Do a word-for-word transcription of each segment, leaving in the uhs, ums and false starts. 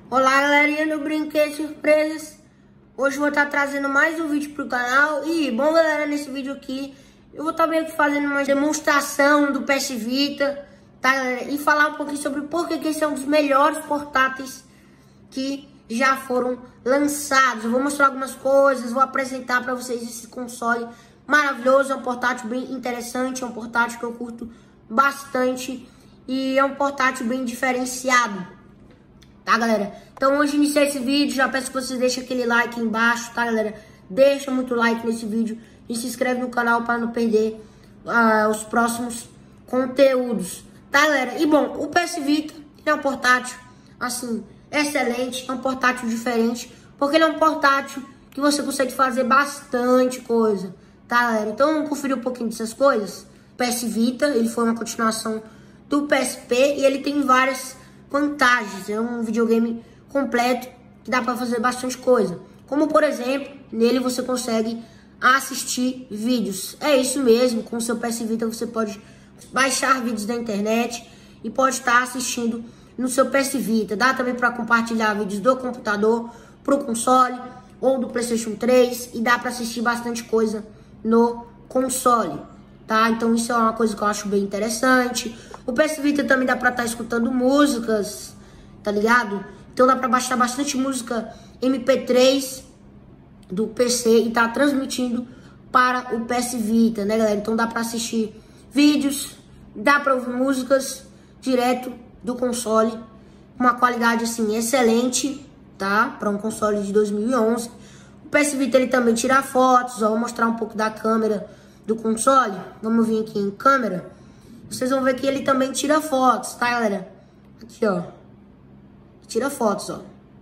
Olá, galerinha do Brinquedos Surpresas. Hoje eu vou estar trazendo mais um vídeo pro canal. E, bom, galera, nesse vídeo aqui eu vou estar meio que fazendo uma demonstração do P S Vita, tá, galera? E falar um pouquinho sobre por que esse é um dos melhores portáteis que já foram lançados. Eu vou mostrar algumas coisas, vou apresentar pra vocês esse console maravilhoso. É um portátil bem interessante, é um portátil que eu curto bastante e é um portátil bem diferenciado. Tá, galera? Então, hoje iniciar esse vídeo, já peço que vocês deixem aquele like aí embaixo, tá, galera? Deixa muito like nesse vídeo e se inscreve no canal para não perder uh, os próximos conteúdos, tá, galera? E, bom, o P S Vita é um portátil, assim, excelente, é um portátil diferente, porque ele é um portátil que você consegue fazer bastante coisa, tá, galera? Então, vamos conferir um pouquinho dessas coisas. O P S Vita, ele foi uma continuação do P S P e ele tem várias vantagens. É um videogame completo que dá para fazer bastante coisa, como por exemplo, nele você consegue assistir vídeos. É isso mesmo, com o seu P S Vita você pode baixar vídeos da internet e pode estar assistindo no seu P S Vita. Dá também para compartilhar vídeos do computador pro console ou do PlayStation três e dá para assistir bastante coisa no console, tá? Então isso é uma coisa que eu acho bem interessante. O P S Vita também dá pra estar escutando músicas, tá ligado? Então dá pra baixar bastante música M P três do P C e tá transmitindo para o P S Vita, né, galera? Então dá pra assistir vídeos, dá pra ouvir músicas direto do console, uma qualidade, assim, excelente, tá? Pra um console de dois mil e onze. O P S Vita, ele também tira fotos, ó, vou mostrar um pouco da câmera do console. Vamos vir aqui em câmera. Vocês vão ver que ele também tira fotos, tá, galera? Aqui, ó. Tira fotos, ó.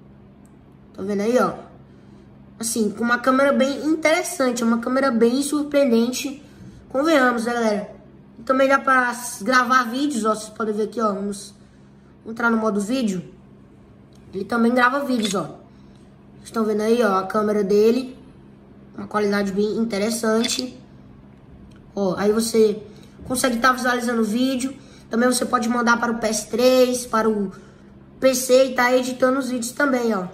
Tá vendo aí, ó? Assim, com uma câmera bem interessante. Uma câmera bem surpreendente. Convenhamos, né, galera? E também dá pra gravar vídeos, ó. Vocês podem ver aqui, ó. Vamos entrar no modo vídeo. Ele também grava vídeos, ó. Vocês estão vendo aí, ó, a câmera dele. Uma qualidade bem interessante. Ó, aí você consegue estar visualizando o vídeo. Também você pode mandar para o P S três, para o P C e tá editando os vídeos também, ó.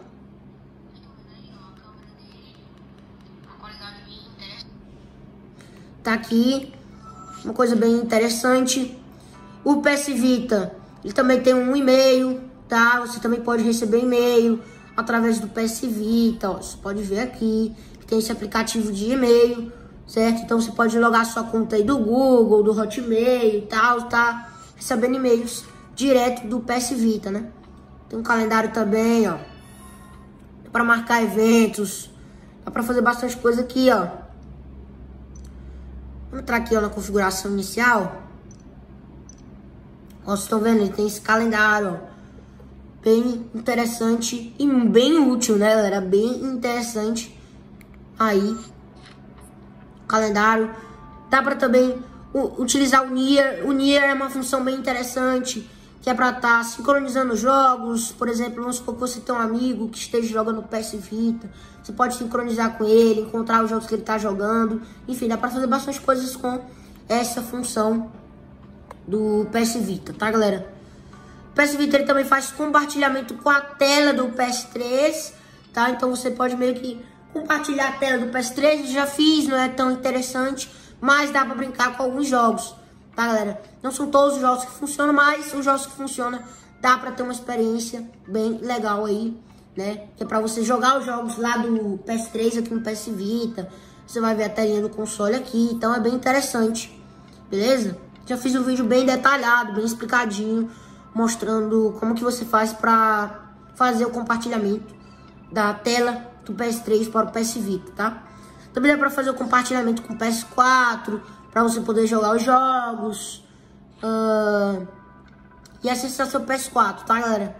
Tá aqui uma coisa bem interessante. O P S Vita, ele também tem um e-mail, tá? Você também pode receber e-mail através do P S Vita, ó. Você pode ver aqui que tem esse aplicativo de e-mail, certo? Então você pode logar sua conta aí do Google, do Hotmail e tal, tá? Recebendo e-mails direto do P S Vita, né? Tem um calendário também, ó. Dá pra marcar eventos. Dá pra fazer bastante coisa aqui, ó. Vamos entrar aqui, ó, na configuração inicial. Ó, vocês estão vendo? Ele tem esse calendário, ó. Bem interessante e bem útil, né, galera? Bem interessante aí. Calendário. Dá pra também uh, utilizar o Nier. O Nier é uma função bem interessante, que é pra estar tá sincronizando jogos. Por exemplo, vamos supor que você tem um amigo que esteja jogando P S Vita. Você pode sincronizar com ele, encontrar os jogos que ele tá jogando. Enfim, dá pra fazer bastante coisas com essa função do P S Vita, tá, galera? O P S Vita, ele também faz compartilhamento com a tela do P S três, tá? Então você pode meio que compartilhar a tela do P S três, já fiz, não é tão interessante, mas dá pra brincar com alguns jogos, tá, galera? Não são todos os jogos que funcionam, mas os jogos que funcionam dá pra ter uma experiência bem legal aí, né? Que é pra você jogar os jogos lá do P S três aqui no P S Vita, você vai ver a telinha do console aqui, então é bem interessante, beleza? Já fiz um vídeo bem detalhado, bem explicadinho, mostrando como que você faz pra fazer o compartilhamento da tela do P S três para o P S Vita, tá? Também dá pra fazer o compartilhamento com o P S quatro, pra você poder jogar os jogos uh, e acessar seu P S quatro, tá, galera?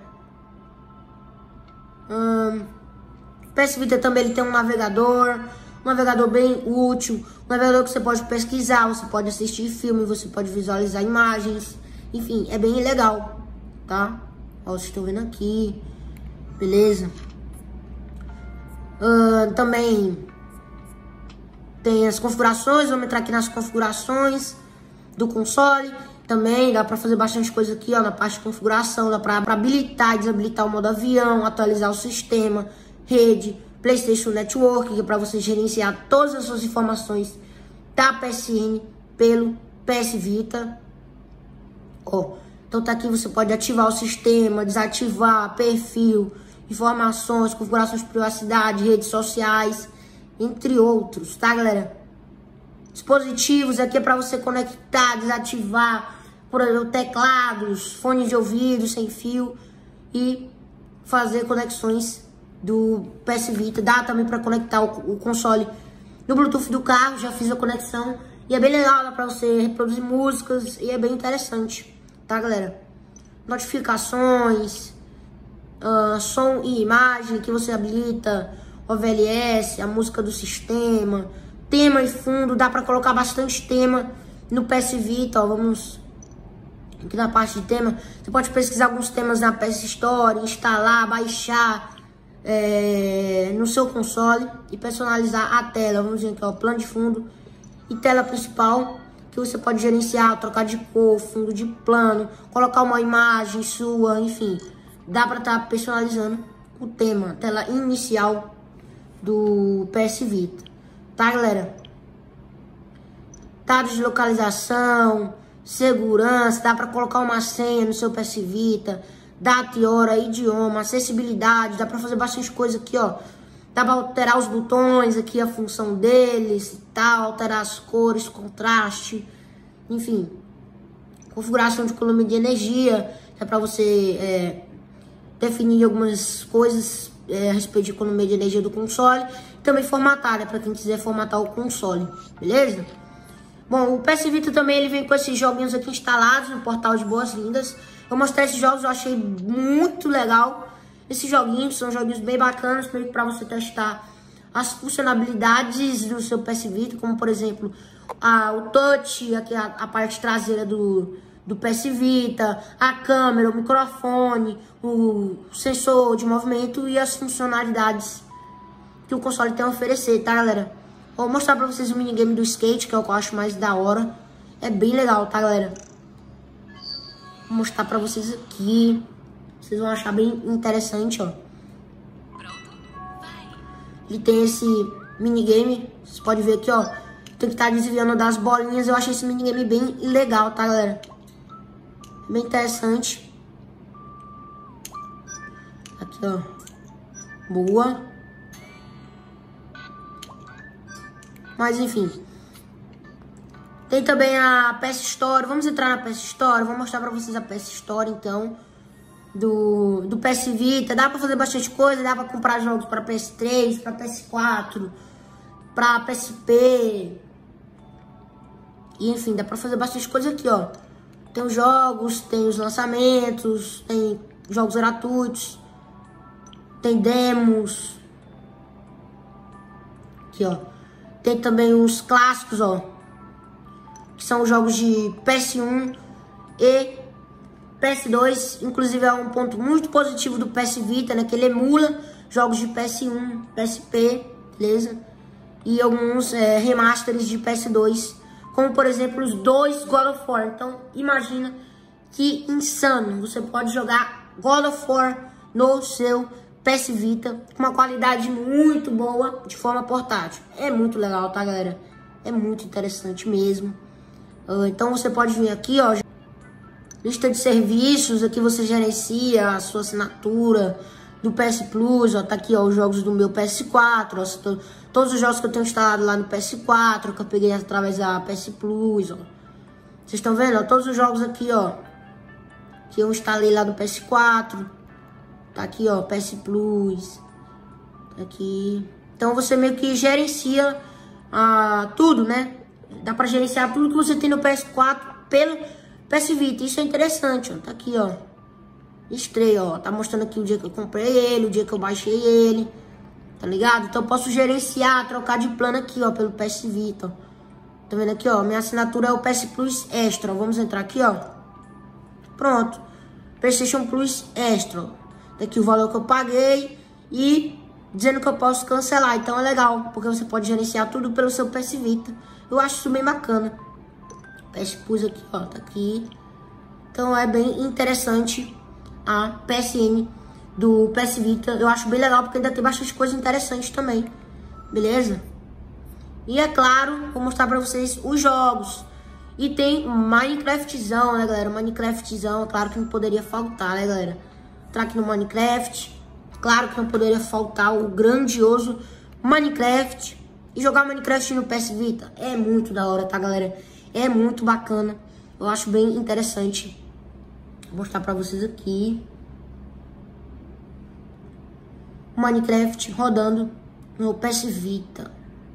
Uh, o P S Vita também ele tem um navegador, um navegador bem útil, um navegador que você pode pesquisar, você pode assistir filme, você pode visualizar imagens, enfim, é bem legal, tá? Ó, vocês estão vendo aqui, beleza? Uh, também tem as configurações, vamos entrar aqui nas configurações do console. Também dá pra fazer bastante coisa aqui, ó, na parte de configuração. Dá pra, pra habilitar e desabilitar o modo avião, atualizar o sistema, rede, PlayStation Network, que é pra você gerenciar todas as suas informações da P S N pelo P S Vita. Ó, então tá aqui, você pode ativar o sistema, desativar, perfil, informações, configurações de privacidade, redes sociais, entre outros, tá, galera? Dispositivos aqui é para você conectar, desativar, por exemplo, teclados, fones de ouvido sem fio e fazer conexões do P S Vita. Dá também para conectar o, o console no Bluetooth do carro, já fiz a conexão e é bem legal, dá para você reproduzir músicas e é bem interessante, tá, galera? Notificações, uh, som e imagem que você habilita, O V L S, a música do sistema, tema e fundo, dá pra colocar bastante tema no P S Vita, ó, vamos aqui na parte de tema, você pode pesquisar alguns temas na P S Store, instalar, baixar é, no seu console e personalizar a tela, vamos ver aqui, ó, plano de fundo e tela principal, que você pode gerenciar, trocar de cor, fundo de plano, colocar uma imagem sua, enfim, dá pra estar tá personalizando o tema, tela inicial do P S Vita. Tá, galera? Dados de localização, segurança, dá pra colocar uma senha no seu P S Vita, data e hora, idioma, acessibilidade, dá pra fazer bastante coisa aqui, ó. Dá pra alterar os botões aqui, a função deles e tal, alterar as cores, contraste, enfim. Configuração de coluna de energia, é pra você é, definir algumas coisas é, a respeito de economia de energia do console. Também formatar, né, para quem quiser formatar o console, beleza? Bom, o P S Vita também ele vem com esses joguinhos aqui instalados no portal de Boas-Vindas. Eu mostrei esses jogos, eu achei muito legal. Esses joguinhos são joguinhos bem bacanas para você testar as funcionalidades do seu P S Vita, como por exemplo a, o touch, aqui a, a parte traseira do, do P S Vita, a câmera, o microfone, o sensor de movimento e as funcionalidades que o console tem a oferecer, tá, galera? Vou mostrar pra vocês o minigame do skate, que é o que eu acho mais da hora. É bem legal, tá, galera? Vou mostrar pra vocês aqui. Vocês vão achar bem interessante, ó. Ele tem esse minigame, vocês podem ver aqui, ó. Tem que estar desviando das bolinhas. Eu achei esse minigame bem legal, tá, galera? Bem interessante. Aqui, ó. Boa. Mas enfim. Tem também a P S Store. Vamos entrar na P S Store. Vou mostrar pra vocês a P S Store, então. Do, do P S Vita. Dá pra fazer bastante coisa. Dá pra comprar jogos pra P S três, pra P S quatro, pra P S P. E enfim, dá pra fazer bastante coisa aqui, ó. Tem os jogos, tem os lançamentos, tem jogos gratuitos, tem demos. Aqui, ó. Tem também os clássicos, ó, que são os jogos de P S um e P S dois. Inclusive é um ponto muito positivo do P S Vita, né, que ele emula jogos de P S um, P S P, beleza? E alguns é, remasters de P S dois, como por exemplo os dois God of War. Então imagina que insano, você pode jogar God of War no seu P S Vita com uma qualidade muito boa de forma portátil. É muito legal, tá, galera? É muito interessante mesmo. Uh, então você pode vir aqui, ó, lista de serviços. Aqui você gerencia a sua assinatura do P S Plus, ó. Tá aqui, ó, os jogos do meu P S quatro, ó, tô, todos os jogos que eu tenho instalado lá no P S quatro, que eu peguei através da P S Plus, ó. Vocês estão vendo, ó, todos os jogos aqui, ó, que eu instalei lá do P S quatro. Tá aqui, ó, P S Plus. Tá aqui. Então você meio que gerencia ah, tudo, né? Dá pra gerenciar tudo que você tem no P S quatro pelo P S Vita. Isso é interessante, ó. Tá aqui, ó. Estreia, ó. Tá mostrando aqui o dia que eu comprei ele, o dia que eu baixei ele. Tá ligado? Então eu posso gerenciar, trocar de plano aqui, ó, pelo P S Vita, ó. Tá vendo aqui, ó? Minha assinatura é o P S Plus Extra. Vamos entrar aqui, ó. Pronto. PlayStation Plus Extra, ó. Daqui o valor que eu paguei e dizendo que eu posso cancelar. Então é legal, porque você pode gerenciar tudo pelo seu P S Vita. Eu acho isso bem bacana. P S Plus aqui, ó, tá aqui. Então é bem interessante a P S N do P S Vita. Eu acho bem legal porque ainda tem bastante coisa interessante também. Beleza? E é claro, vou mostrar pra vocês os jogos. E tem Minecraftzão, né, galera? Minecraftzão, é claro que não poderia faltar, né, galera? Entrar aqui no Minecraft. Claro que não poderia faltar o grandioso Minecraft. E jogar Minecraft no P S Vita é muito da hora, tá, galera? É muito bacana. Eu acho bem interessante. Vou mostrar pra vocês aqui. Minecraft rodando no P S Vita.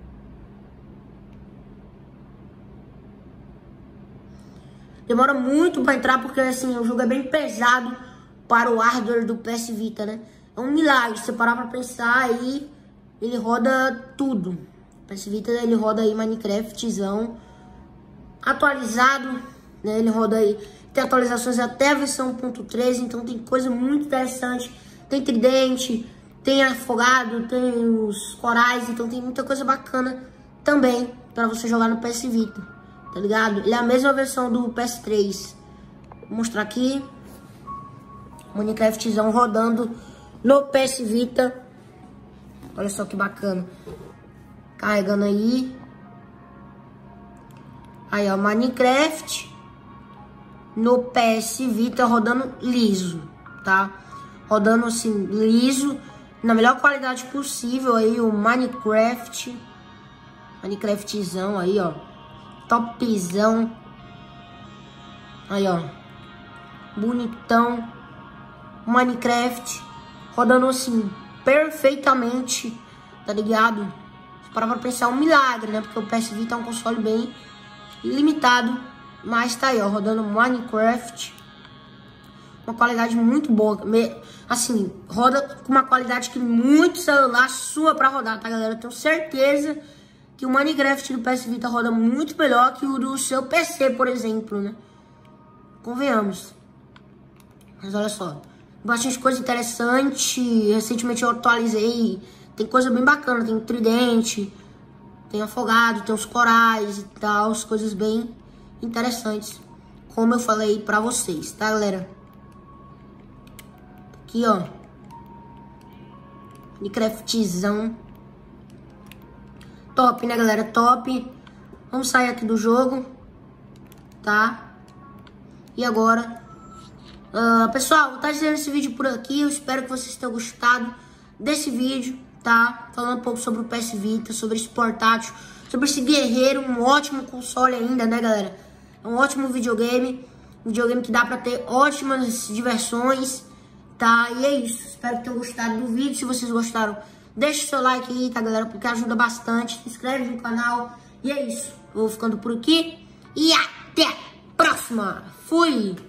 Demora muito pra entrar porque, assim, o jogo é bem pesado para o hardware do P S Vita, né? É um milagre, se você parar pra pensar aí, ele roda tudo. O P S Vita, ele roda aí Minecraftzão atualizado, né? Ele roda aí, tem atualizações até a versão um ponto três, então tem coisa muito interessante. Tem tridente, tem afogado, tem os corais, então tem muita coisa bacana também para você jogar no P S Vita. Tá ligado? Ele é a mesma versão do P S três. Vou mostrar aqui. Minecraftzão rodando no P S Vita. Olha só que bacana. Carregando aí. Aí, ó, Minecraft no P S Vita rodando liso, tá? Rodando assim, liso, na melhor qualidade possível aí, o Minecraft. Minecraftzão aí, ó. Topzão. Aí, ó. Bonitão. Minecraft. Rodando assim, perfeitamente. Tá ligado? Para pra pensar, um milagre, né? Porque o P S Vita é um console bem limitado. Mas tá aí, ó. Rodando Minecraft. Uma qualidade muito boa. Assim, roda com uma qualidade que muito celular sua pra rodar, tá, galera? Eu tenho certeza que o Minecraft do P S Vita roda muito melhor que o do seu P C, por exemplo, né? Convenhamos. Mas olha só, bastante coisa interessante. Recentemente eu atualizei. Tem coisa bem bacana, tem tridente, tem afogado, tem os corais e tal, as coisas bem interessantes, como eu falei pra vocês, tá, galera? Aqui, ó, Minecraftzão. Top, né, galera? Top. Vamos sair aqui do jogo, tá? E agora, uh, pessoal, vou estar encerrando esse vídeo por aqui. Eu espero que vocês tenham gostado desse vídeo, tá? Falando um pouco sobre o P S Vita, sobre esse portátil, sobre esse guerreiro, um ótimo console ainda, né, galera? É um ótimo videogame, um videogame que dá pra ter ótimas diversões, tá? E é isso, espero que tenham gostado do vídeo. Se vocês gostaram, deixa o seu like aí, tá, galera? Porque ajuda bastante. Se inscreve no canal. E é isso. Eu vou ficando por aqui. E até a próxima. Fui!